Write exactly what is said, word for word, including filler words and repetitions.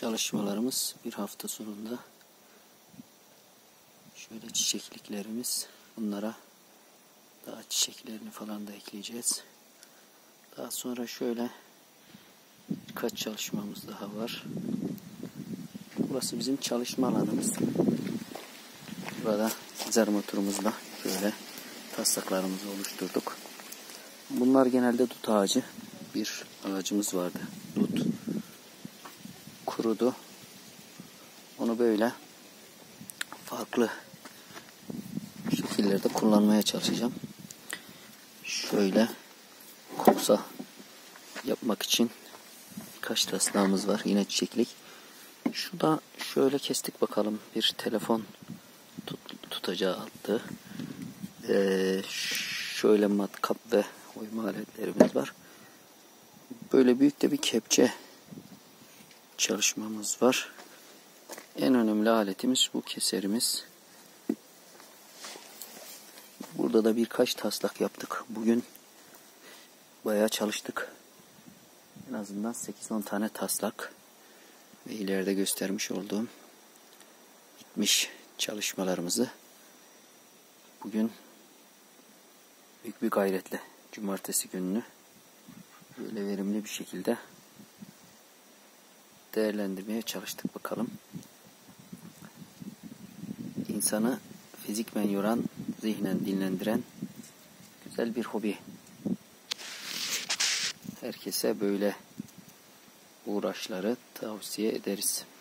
Çalışmalarımız bir hafta sonunda. Şöyle çiçekliklerimiz. Bunlara daha çiçeklerini falan da ekleyeceğiz. Daha sonra şöyle birkaç çalışmamız daha var. Burası bizim çalışma alanımız. Burada zar motorumuzla şöyle taslaklarımızı oluşturduk. Bunlar genelde dut ağacı. Bir ağacımız vardı. Dut kurudu. Onu böyle farklı şekillerde kullanmaya çalışacağım. Şöyle kumsal yapmak için birkaç taslağımız var. Yine çiçeklik. Şu da şöyle kestik bakalım. Bir telefon tut, tutacağı attı. Ee, şöyle matkap ve oyma aletlerimiz var. Böyle büyük de bir kepçe çalışmamız var. En önemli aletimiz bu keserimiz. Burada da birkaç taslak yaptık. Bugün bayağı çalıştık. En azından sekiz on tane taslak ve ileride göstermiş olduğum bitmiş çalışmalarımızı bugün büyük bir gayretle cumartesi gününü böyle verimli bir şekilde değerlendirmeye çalıştık bakalım. İnsanı fizikmen yoran, zihnen dinlendiren güzel bir hobi. Herkese böyle uğraşları tavsiye ederiz.